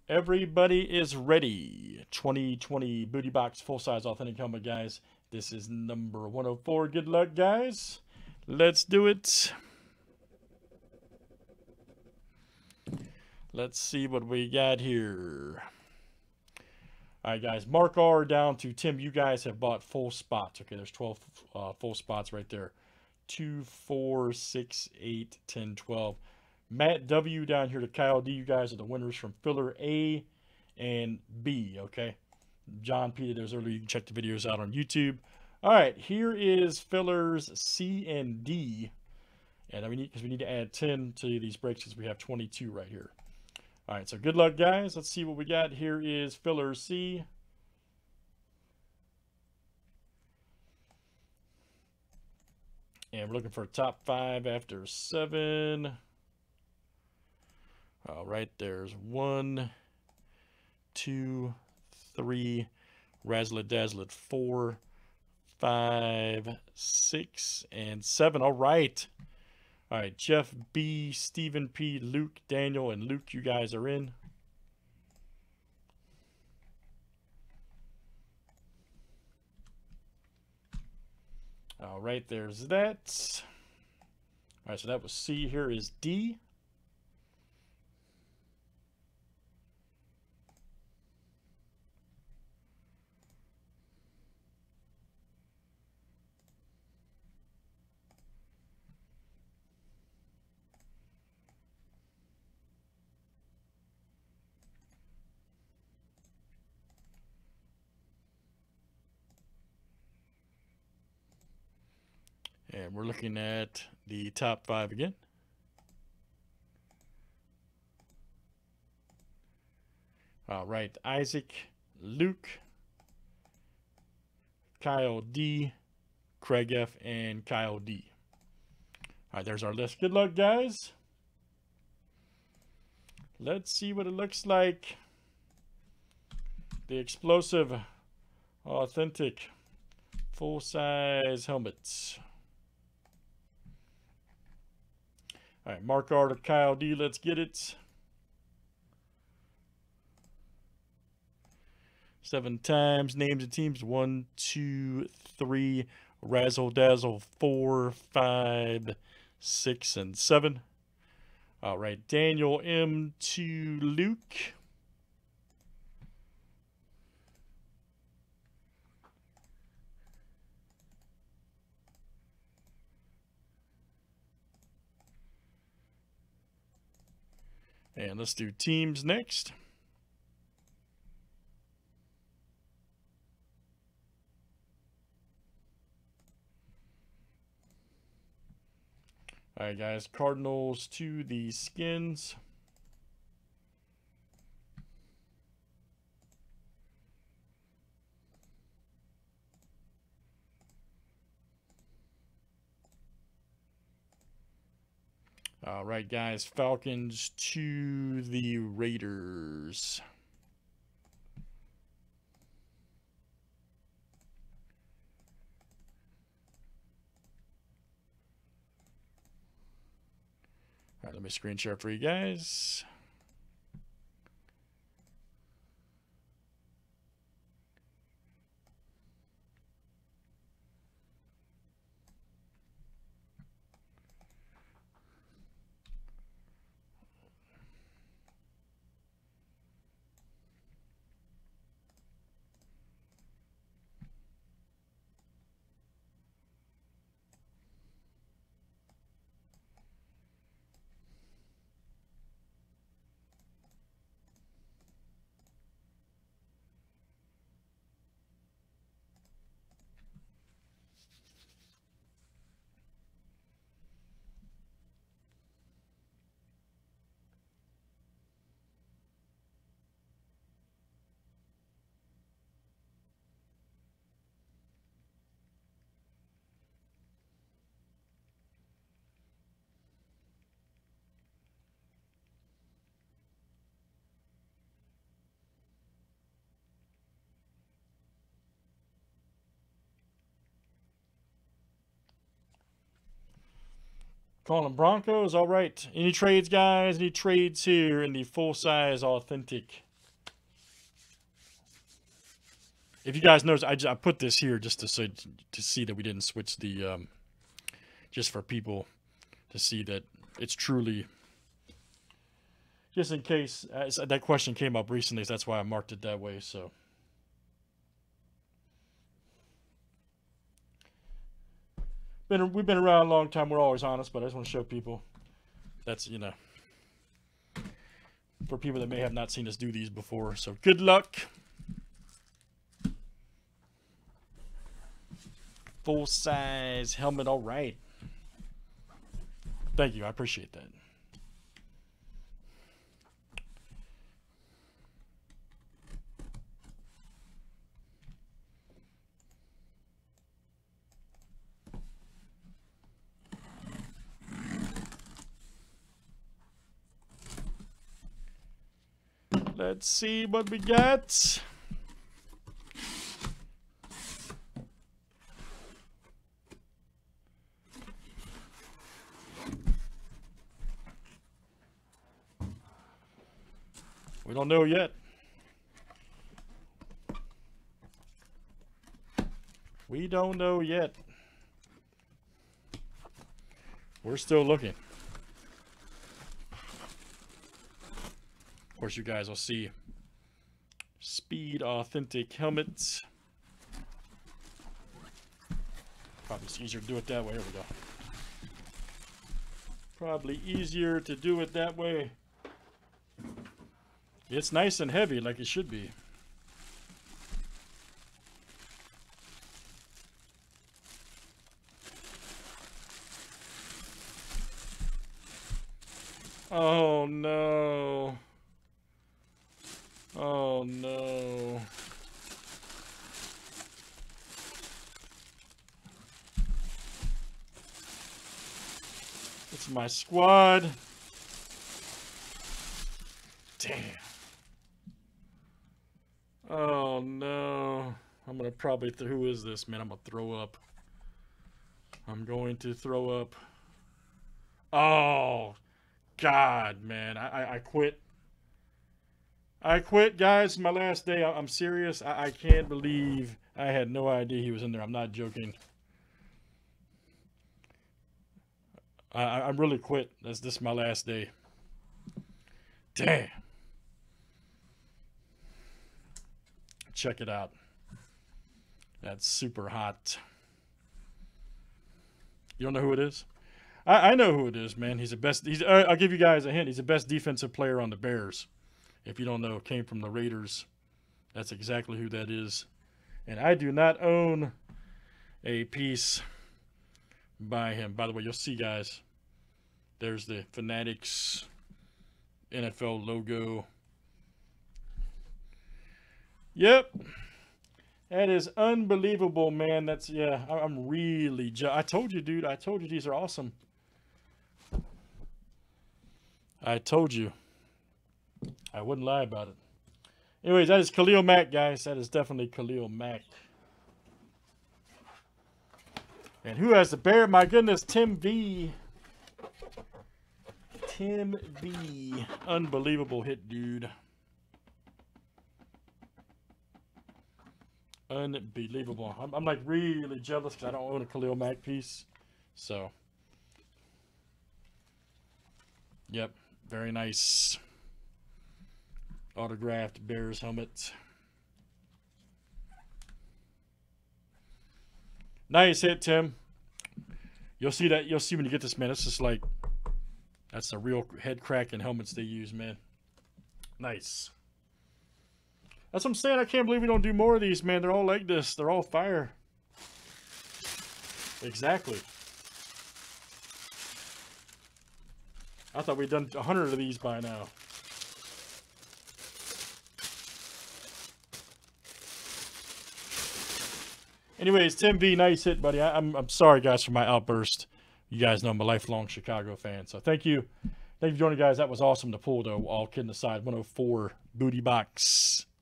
Everybody is ready. 2020 Booty Box full-size authentic helmet, guys. This is number 104. Good luck, guys. Let's do it. Let's see what we got here. All right, guys. Mark R down to Tim. You guys have bought full spots. Okay, there's 12 full spots right there. 2, 4, 6, 8, 10, 12. Matt W down here to Kyle D. You guys are the winners from filler A and B, okay? John P did those earlier. You can check the videos out on YouTube. All right, here is fillers C and D. And we need to add 10 to these breaks because we have 22 right here. All right, so good luck, guys. Let's see what we got. Here is filler C. And we're looking for a top 5 after 7. All right, there's 1, 2, 3, Razzle Dazzle 4, 5, 6, and 7. All right. All right, Jeff B, Stephen P, Luke, Daniel, and Luke, you guys are in. All right, there's that. All right, so that was C. Here is D. And we're looking at the top 5 again. All right, Isaac, Luke, Kyle D, Craig F, and Kyle D. All right, there's our list. Good luck, guys. Let's see what it looks like. The explosive, authentic, full-size helmets. All right, Mark R to Kyle D. Let's get it. 7 times. Names and teams. 1, 2, 3. Razzle Dazzle 4, 5, 6, and 7. All right, Daniel M to Luke. And let's do teams next. All right, guys. Cardinals to the Skins. All right, guys. Falcons to the Raiders. All right, let me screen share for you guys. Calling Broncos. All right. Any trades, guys? Any trades here in the full-size authentic If you guys notice, I put this here just to see that we didn't switch the just for people to see that it's truly, just in case that question came up recently, so that's why I marked it that way. So we've been around a long time. We're always honest, but I just want to show people that's, you know, for people that may have not seen us do these before. So good luck. Full size helmet. All right. Thank you. I appreciate that. Let's see what we got. We don't know yet. We don't know yet. We're still looking. Of course, you guys will see Speed Authentic helmets. Probably it's easier to do it that way. Here we go. Probably easier to do it that way. It's nice and heavy like it should be. Oh no. Oh no. It's my squad. Damn. Oh no. I'm gonna probably who is this, man? I'm gonna throw up. I'm going to throw up. Oh God, man. I quit. I quit, guys. My last day. I'm serious. I can't believe I had no idea he was in there. I'm not joking. I'm really quit. This is my last day. Damn. Check it out. That's super hot. You don't know who it is? I know who it is, man. He's the best. I'll give you guys a hint. He's the best defensive player on the Bears. If you don't know, came from the Raiders. That's exactly who that is. And I do not own a piece by him. By the way, you'll see, guys. There's the Fanatics NFL logo. Yep. That is unbelievable, man. That's, yeah, I'm really, I told you, dude. I told you these are awesome. I told you. I wouldn't lie about it. Anyways, that is Khalil Mack, guys. That is definitely Khalil Mack. And who has the bear? My goodness, Tim V. Tim V. Unbelievable hit, dude. Unbelievable. I'm like really jealous because I don't own a Khalil Mack piece. So, yep, very nice. Autographed Bears helmet. Nice hit, Tim. You'll see that. You'll see when you get this, man. It's just like, that's the real head cracking helmets they use, man. Nice. That's what I'm saying. I can't believe we don't do more of these, man. They're all like this. They're all fire. Exactly. I thought we'd done 100 of these by now. Anyways, Tim V, nice hit, buddy. I'm sorry, guys, for my outburst. You guys know I'm a lifelong Chicago fan, so thank you. Thank you for joining, guys. That was awesome to pull, though. All kidding aside, 104 booty box.